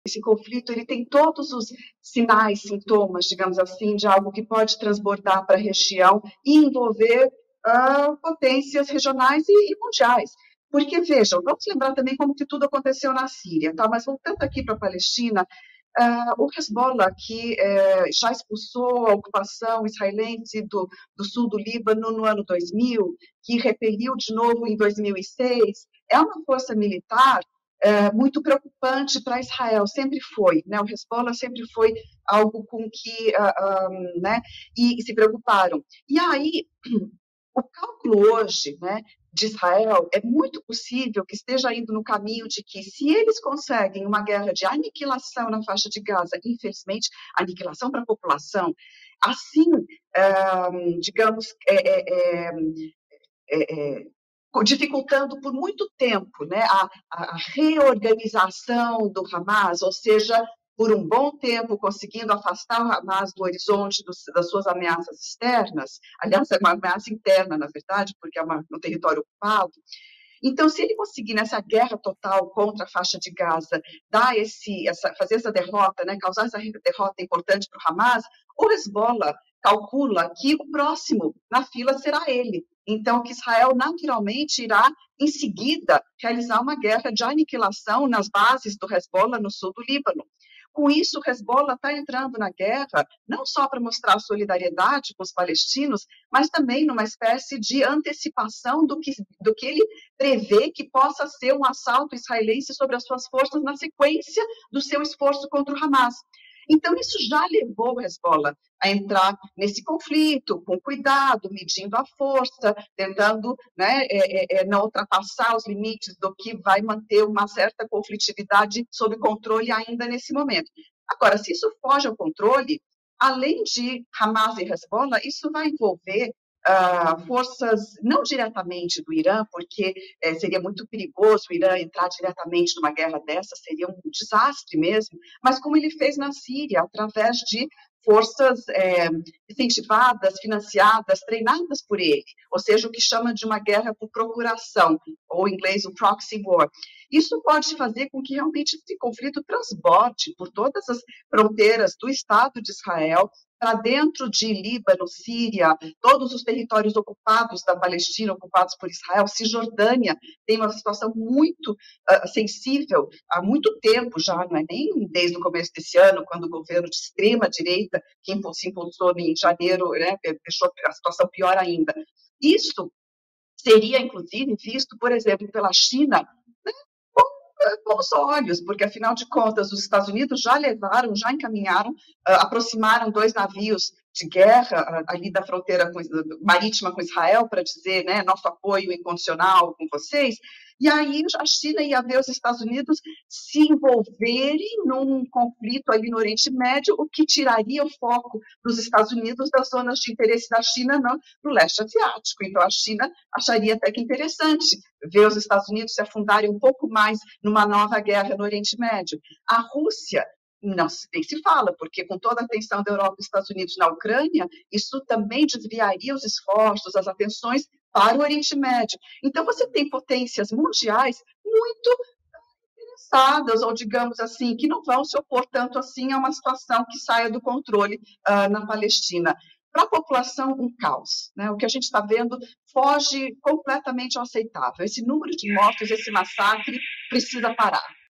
esse conflito ele tem todos os sinais, sintomas, digamos assim, de algo que pode transbordar para a região e envolver potências regionais e mundiais. Porque, vejam, vamos lembrar também como que tudo aconteceu na Síria, tá? Mas voltando aqui para a Palestina, o Hezbollah, que já expulsou a ocupação israelense do sul do Líbano no ano 2000, que repeliu de novo em 2006, é uma força militar muito preocupante para Israel, sempre foi, né? O Hezbollah sempre foi algo com que, né? E se preocuparam. E aí, o cálculo hoje, né, de Israel é muito possível que esteja indo no caminho de que, se eles conseguem uma guerra de aniquilação na faixa de Gaza, infelizmente, aniquilação para a população, assim, digamos, dificultando por muito tempo, né, a reorganização do Hamas, ou seja, por um bom tempo conseguindo afastar o Hamas do horizonte das suas ameaças externas, aliás, é uma ameaça interna, na verdade, porque é no território ocupado. Então, se ele conseguir nessa guerra total contra a faixa de Gaza, fazer essa derrota, né, causar essa derrota importante para o Hamas, o Hezbollah calcula que o próximo na fila será ele. Então, que Israel naturalmente irá, em seguida, realizar uma guerra de aniquilação nas bases do Hezbollah no sul do Líbano. Com isso, o Hezbollah está entrando na guerra não só para mostrar solidariedade com os palestinos, mas também numa espécie de antecipação do que ele prevê que possa ser um assalto israelense sobre as suas forças na sequência do seu esforço contra o Hamas. Então, isso já levou o Hezbollah a entrar nesse conflito, com cuidado, medindo a força, tentando, né, não ultrapassar os limites do que vai manter uma certa conflitividade sob controle ainda nesse momento. Agora, se isso foge ao controle, além de Hamas e Hezbollah, isso vai envolver forças, não diretamente do Irã, porque seria muito perigoso o Irã entrar diretamente numa guerra dessa, seria um desastre mesmo, mas como ele fez na Síria, através de forças incentivadas, financiadas, treinadas por ele, ou seja, o que chama de uma guerra por procuração, ou em inglês o proxy war. Isso pode fazer com que realmente esse conflito transborde por todas as fronteiras do Estado de Israel, para dentro de Líbano, Síria, todos os territórios ocupados da Palestina, ocupados por Israel, Cisjordânia tem uma situação muito sensível há muito tempo já, não é nem desde o começo desse ano, quando o governo de extrema-direita, que se impulsou em janeiro, né, deixou a situação pior ainda. Isso seria, inclusive, visto, por exemplo, pela China, né, com os olhos, porque, afinal de contas, os Estados Unidos já encaminharam, aproximaram 2 navios de guerra ali da fronteira marítima com Israel para dizer, né, nosso apoio incondicional com vocês, e aí a China ia ver os Estados Unidos se envolverem num conflito ali no Oriente Médio, o que tiraria o foco dos Estados Unidos das zonas de interesse da China no leste asiático. Então, a China acharia até que interessante ver os Estados Unidos se afundarem um pouco mais numa nova guerra no Oriente Médio. A Rússia não nem se fala, porque com toda a atenção da Europa e dos Estados Unidos na Ucrânia, isso também desviaria os esforços, as atenções para o Oriente Médio. Então, você tem potências mundiais muito interessadas, ou digamos assim, que não vão se opor tanto assim a uma situação que saia do controle na Palestina. Para a população, um caos, né? O que a gente está vendo foge completamente ao aceitável. Esse número de mortos, esse massacre, precisa parar.